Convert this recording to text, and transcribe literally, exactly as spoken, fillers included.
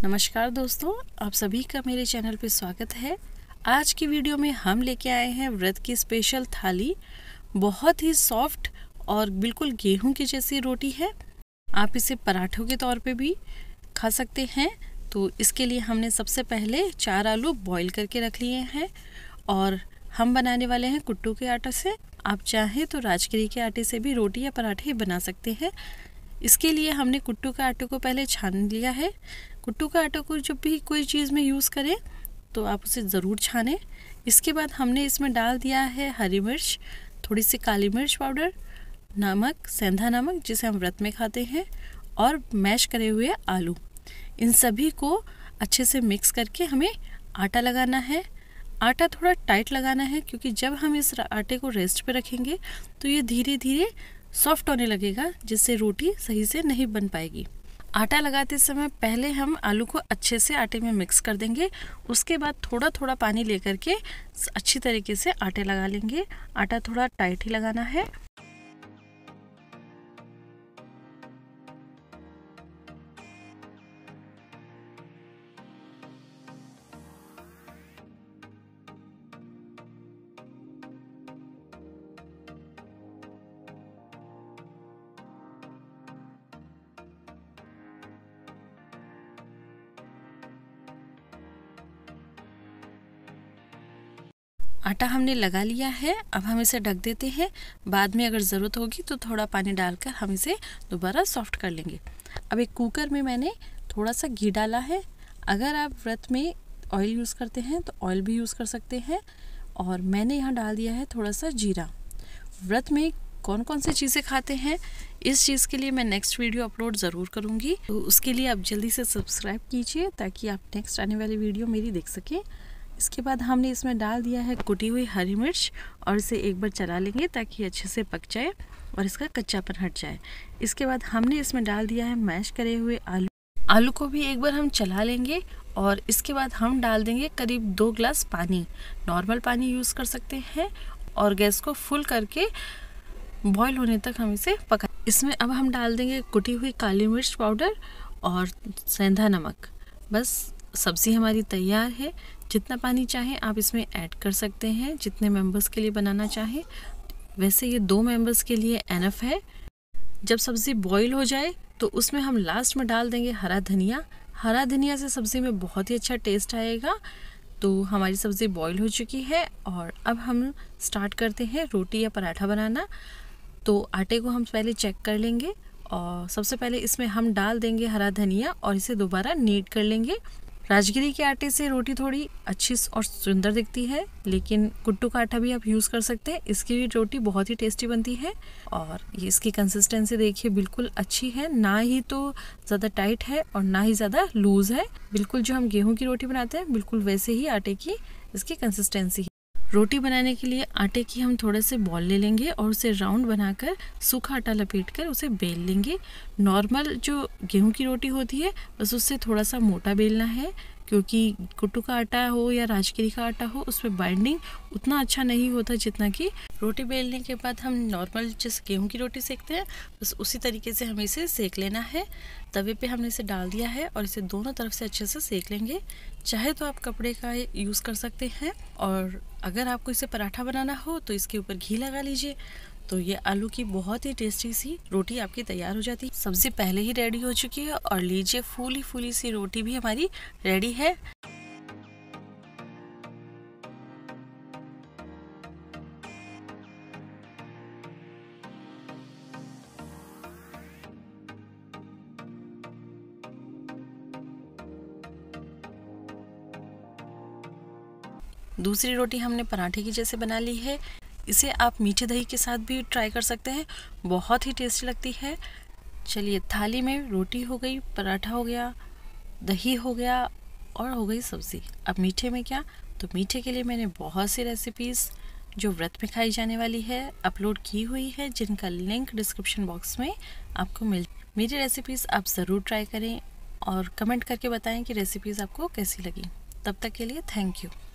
नमस्कार दोस्तों, आप सभी का मेरे चैनल पे स्वागत है। आज की वीडियो में हम लेके आए हैं व्रत की स्पेशल थाली। बहुत ही सॉफ्ट और बिल्कुल गेहूं की जैसी रोटी है। आप इसे पराठों के तौर पे भी खा सकते हैं। तो इसके लिए हमने सबसे पहले चार आलू बॉईल करके रख लिए हैं और हम बनाने वाले हैं कुट्टू के आटे से। आप चाहें तो राजगिरी के आटे से भी रोटी या पराठे बना सकते हैं। इसके लिए हमने कुट्टू के आटे को पहले छान लिया है। कुट्टू का आटा को जब भी कोई चीज़ में यूज़ करें तो आप उसे ज़रूर छानें। इसके बाद हमने इसमें डाल दिया है हरी मिर्च, थोड़ी सी काली मिर्च पाउडर, नमक, सेंधा नमक जिसे हम व्रत में खाते हैं, और मैश करे हुए आलू। इन सभी को अच्छे से मिक्स करके हमें आटा लगाना है। आटा थोड़ा टाइट लगाना है क्योंकि जब हम इस आटे को रेस्ट पे रखेंगे तो ये धीरे धीरे सॉफ्ट होने लगेगा, जिससे रोटी सही से नहीं बन पाएगी। आटा लगाते समय पहले हम आलू को अच्छे से आटे में मिक्स कर देंगे। उसके बाद थोड़ा थोड़ा पानी लेकर के अच्छी तरीके से आटे लगा लेंगे। आटा थोड़ा टाइट ही लगाना है। आटा हमने लगा लिया है। अब हम इसे ढक देते हैं। बाद में अगर ज़रूरत होगी तो थोड़ा पानी डालकर हम इसे दोबारा सॉफ्ट कर लेंगे। अब एक कुकर में मैंने थोड़ा सा घी डाला है। अगर आप व्रत में ऑयल यूज़ करते हैं तो ऑयल भी यूज़ कर सकते हैं। और मैंने यहाँ डाल दिया है थोड़ा सा जीरा। व्रत में कौन कौन सी चीज़ें खाते हैं, इस चीज़ के लिए मैं नेक्स्ट वीडियो अपलोड ज़रूर करूँगी। तो उसके लिए आप जल्दी से सब्सक्राइब कीजिए ताकि आप नेक्स्ट आने वाली वीडियो मेरी देख सकें। इसके बाद हमने इसमें डाल दिया है कुटी हुई हरी मिर्च और इसे एक बार चला लेंगे ताकि अच्छे से पक जाए और इसका कच्चापन हट जाए। इसके बाद हमने इसमें डाल दिया है मैश करे हुए आलू। आलू को भी एक बार हम चला लेंगे और इसके बाद हम डाल देंगे करीब दो ग्लास पानी। नॉर्मल पानी यूज़ कर सकते हैं और गैस को फुल करके बॉईल होने तक हम इसे पका। इसमें अब हम डाल देंगे कुटी हुई काली मिर्च पाउडर और सेंधा नमक। बस सब्ज़ी हमारी तैयार है। जितना पानी चाहें आप इसमें ऐड कर सकते हैं, जितने मेंबर्स के लिए बनाना चाहें। वैसे ये दो मेंबर्स के लिए एनफ है। जब सब्ज़ी बॉईल हो जाए तो उसमें हम लास्ट में डाल देंगे हरा धनिया। हरा धनिया से सब्ज़ी में बहुत ही अच्छा टेस्ट आएगा। तो हमारी सब्ज़ी बॉईल हो चुकी है और अब हम स्टार्ट करते हैं रोटी या पराठा बनाना। तो आटे को हम पहले चेक कर लेंगे और सबसे पहले इसमें हम डाल देंगे हरा धनिया और इसे दोबारा नीट कर लेंगे। राजगिरी के आटे से रोटी थोड़ी अच्छी और सुंदर दिखती है, लेकिन कुट्टू का आटा भी आप यूज़ कर सकते हैं। इसकी भी रोटी बहुत ही टेस्टी बनती है। और ये इसकी कंसिस्टेंसी देखिए बिल्कुल अच्छी है, ना ही तो ज़्यादा टाइट है और ना ही ज़्यादा लूज़ है। बिल्कुल जो हम गेहूं की रोटी बनाते हैं बिल्कुल वैसे ही आटे की इसकी कंसिस्टेंसी है। रोटी बनाने के लिए आटे की हम थोड़े से बॉल ले लेंगे और उसे राउंड बनाकर सूखा आटा लपेटकर उसे बेल लेंगे। नॉर्मल जो गेहूं की रोटी होती है बस उससे थोड़ा सा मोटा बेलना है, क्योंकि कुट्टू का आटा हो या राजगिरी का आटा हो उसमें बाइंडिंग उतना अच्छा नहीं होता जितना कि रोटी बेलने के बाद हम नॉर्मल जैसे गेहूं की रोटी सेकते हैं बस उसी तरीके से हमें इसे सेक लेना है। तवे पे हमने इसे डाल दिया है और इसे दोनों तरफ से अच्छे से सेक लेंगे। चाहे तो आप कपड़े का यूज़ कर सकते हैं और अगर आपको इसे पराठा बनाना हो तो इसके ऊपर घी लगा लीजिए। तो ये आलू की बहुत ही टेस्टी सी रोटी आपकी तैयार हो जाती है। सब्ज़ी पहले ही रेडी हो चुकी है और लीजिए फूली फूली सी रोटी भी हमारी रेडी है। दूसरी रोटी हमने पराठे की जैसे बना ली है। इसे आप मीठे दही के साथ भी ट्राई कर सकते हैं, बहुत ही टेस्टी लगती है। चलिए, थाली में रोटी हो गई, पराठा हो गया, दही हो गया और हो गई सब्ज़ी। अब मीठे में क्या, तो मीठे के लिए मैंने बहुत सी रेसिपीज़ जो व्रत में खाई जाने वाली है अपलोड की हुई है, जिनका लिंक डिस्क्रिप्शन बॉक्स में आपको मिल। मेरी रेसिपीज़ आप ज़रूर ट्राई करें और कमेंट करके बताएं कि रेसिपीज़ आपको कैसी लगी। तब तक के लिए थैंक यू।